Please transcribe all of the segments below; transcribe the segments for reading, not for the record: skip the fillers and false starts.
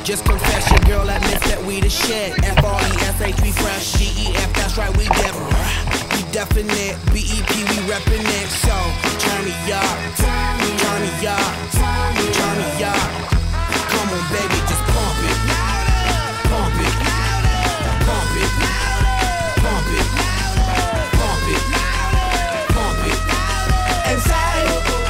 Just confess your girl admits that we the shit. F-R-E-S-H, we fresh. G-E-F, that's right, we definite. B-E-P, we reppin' it. So, turn me up, turn me up, turn me up. Come on, baby, just pump it. Pump it. Pump it. Pump it. Pump it. Pump it. And side,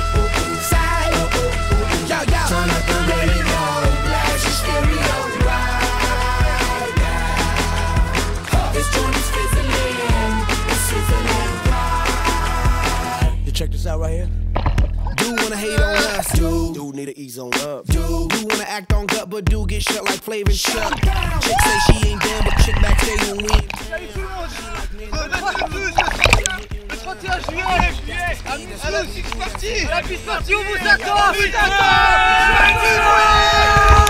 yo, yo. Turn up the radio, blast your stereo right now. This joint is fizzling, it's sizzling right. You check this out right here. Dude wanna hate on us, dude need to ease on up. Dude wanna act on gut, but dude get shut like Flavor Shut. Chick say she ain't down, but chick backstage when we. Salut tout le monde. Le 31 juillet, à la piste party, on vous attend.